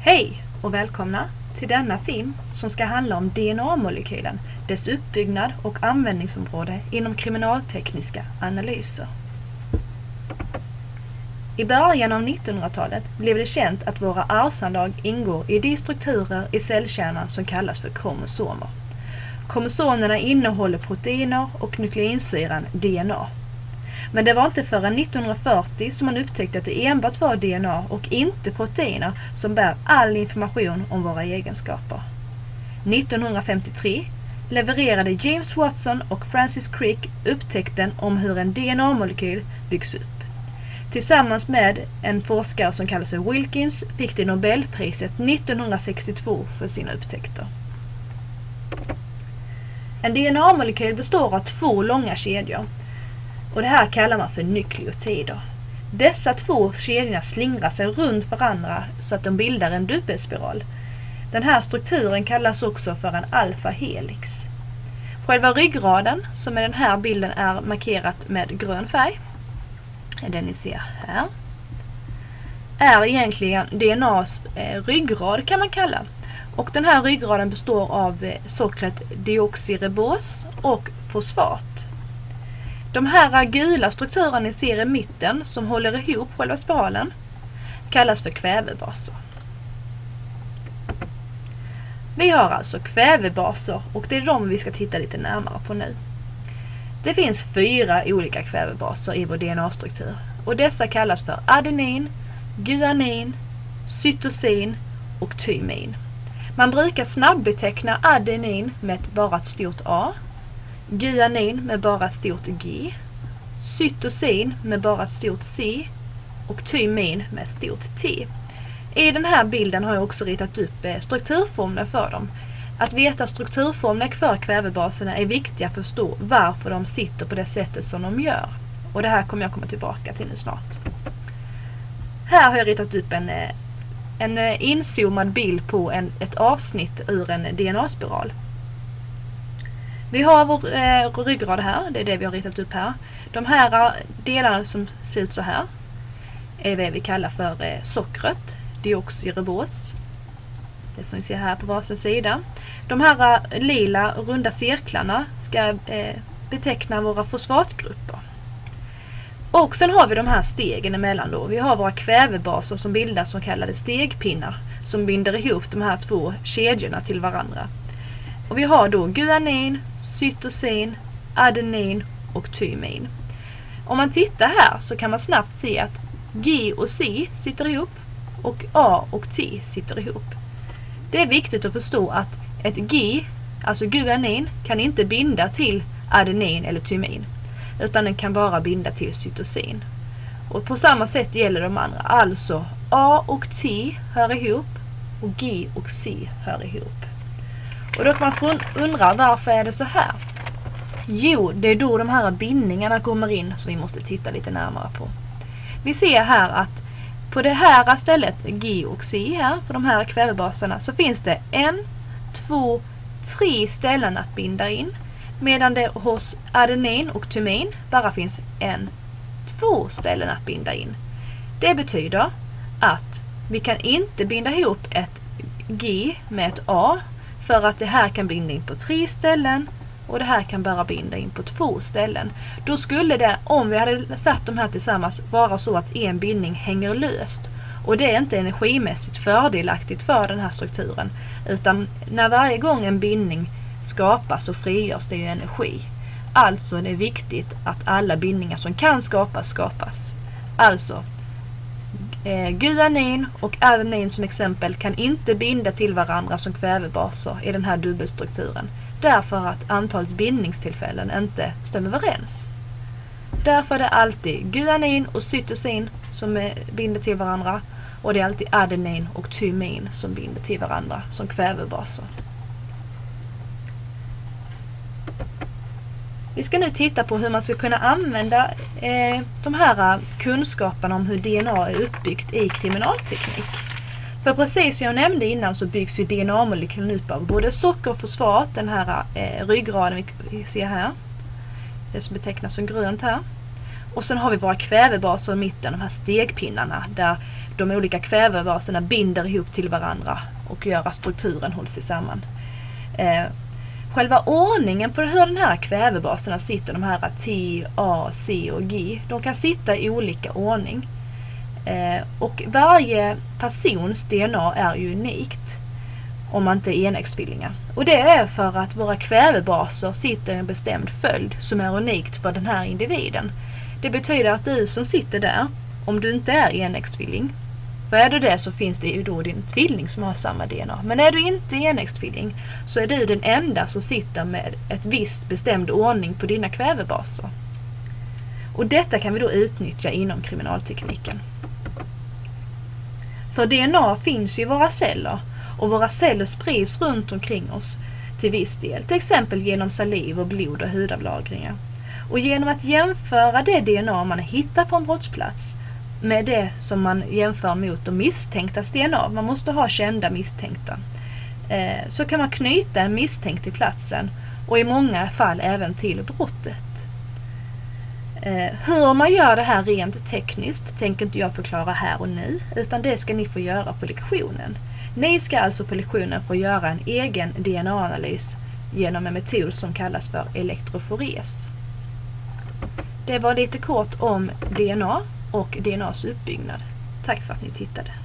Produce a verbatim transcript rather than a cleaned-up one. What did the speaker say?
Hej och välkomna till denna film som ska handla om D N A-molekylen, dess uppbyggnad och användningsområde inom kriminaltekniska analyser. I början av nittonhundratalet blev det känt att våra arvsanlag ingår i de strukturer i cellkärnan som kallas för kromosomer. Kromosomerna innehåller proteiner och nukleinsyran D N A. Men det var inte förrän nittonhundrafyrtio som man upptäckte att det enbart var D N A och inte proteiner som bär all information om våra egenskaper. nittonhundrafemtiotre levererade James Watson och Francis Crick upptäckten om hur en D N A-molekyl byggs upp. Tillsammans med en forskare som kallas för Wilkins fick de Nobelpriset nittonhundrasextiotvå för sina upptäckter. En D N A-molekyl består av två långa kedjor. Och det här kallar man för nukleotider. Dessa två kedjorna slingrar sig runt varandra så att de bildar en dubbelspiral. Den här strukturen kallas också för en alfa-helix. Själva ryggraden, som i den här bilden är markerat med grön färg, den ni ser här, är egentligen D N A:s eh, ryggrad kan man kalla. Och den här ryggraden består av eh, sockret deoxyribos och fosfat. De här gula strukturerna ni ser i mitten som håller ihop själva spiralen kallas för kvävebaser. Vi har alltså kvävebaser och det är de vi ska titta lite närmare på nu. Det finns fyra olika kvävebaser i vår D N A-struktur och dessa kallas för adenin, guanin, cytosin och thymin. Man brukar snabbbeteckna adenin med bara ett stort A, guanin med bara ett stort G, cytosin med bara ett stort C och thymin med ett stort T. I den här bilden har jag också ritat upp strukturformler för dem. Att veta strukturformler för kvävebaserna är viktiga för att förstå varför de sitter på det sättet som de gör. Och det här kommer jag komma tillbaka till nu snart. Här har jag ritat upp en, en inzoomad bild på en, ett avsnitt ur en D N A-spiral. Vi har vår eh, ryggrad här, det är det vi har ritat upp här. De här delarna som ser ut så här är vad vi kallar för eh, sockret, deoxyribos. Det som vi ser här på varsin sida. De här eh, lila runda cirklarna ska eh, beteckna våra fosfatgrupper. Och sen har vi de här stegen emellan då. Vi har våra kvävebaser som bildas som kallade stegpinnar som binder ihop de här två kedjorna till varandra. Och vi har då guanin, cytosin, adenin och thymin. Om man tittar här så kan man snabbt se att G och C sitter ihop och A och T sitter ihop. Det är viktigt att förstå att ett G, alltså guanin, kan inte binda till adenin eller thymin utan den kan bara binda till cytosin. Och på samma sätt gäller de andra. Alltså A och T hör ihop och G och C hör ihop. Och då kan man undra, varför är det så här? Jo, det är då de här bindningarna kommer in som vi måste titta lite närmare på. Vi ser här att på det här stället G och C här, på de här kvävebaserna, så finns det en, två, tre ställen att binda in. Medan det hos adenin och thymin bara finns en, två ställen att binda in. Det betyder att vi kan inte binda ihop ett G med ett A, för att det här kan binda in på tre ställen och det här kan bara binda in på två ställen. Då skulle det, om vi hade satt de här tillsammans, vara så att en bindning hänger löst. Och det är inte energimässigt fördelaktigt för den här strukturen. Utan när varje gång en bindning skapas så frigörs det ju energi. Alltså är det viktigt att alla bindningar som kan skapas, skapas. Alltså Eh, guanin och adenin som exempel kan inte binda till varandra som kvävebaser i den här dubbelstrukturen. Därför att antalet bindningstillfällen inte stämmer överens. Därför är det alltid guanin och cytosin som eh, binder till varandra. Och det är alltid adenin och thymin som binder till varandra som kvävebaser. Vi ska nu titta på hur man ska kunna använda eh, de här kunskaperna om hur D N A är uppbyggt i kriminalteknik. För precis som jag nämnde innan så byggs ju D N A-molekylen upp av både socker och fosfat, den här eh, ryggraden vi ser här. Det som betecknas som grönt här. Och sen har vi våra kvävebaser i mitten, de här stegpinnarna, där de olika kvävebaserna binder ihop till varandra och gör att strukturen hålls samman. Eh, själva ordningen på hur den här kvävebaserna sitter, de här T, A, C och G, de kan sitta i olika ordning. Eh, och varje persons D N A är ju unikt om man inte är enäggstvillingar. Och det är för att våra kvävebaser sitter i en bestämd följd som är unikt för den här individen. Det betyder att du som sitter där, om du inte är enäggstvilling, för är du det så finns det ju då din tvilling som har samma D N A. Men är du inte enäggstvilling så är du den enda som sitter med ett visst bestämd ordning på dina kvävebaser. Och detta kan vi då utnyttja inom kriminaltekniken. För D N A finns ju i våra celler och våra celler sprids runt omkring oss till viss del, till exempel genom saliv och blod och hudavlagringar. Och genom att jämföra det D N A man hittar på en brottsplats med det som man jämför mot de misstänktas D N A, man måste ha kända misstänkta, eh, så kan man knyta en misstänkt till platsen och i många fall även till brottet. Eh, hur man gör det här rent tekniskt tänker inte jag förklara här och nu, utan det ska ni få göra på lektionen. Ni ska alltså på lektionen få göra en egen D N A-analys genom en metod som kallas för elektrofores. Det var lite kort om D N A och D N A:s uppbyggnad. Tack för att ni tittade.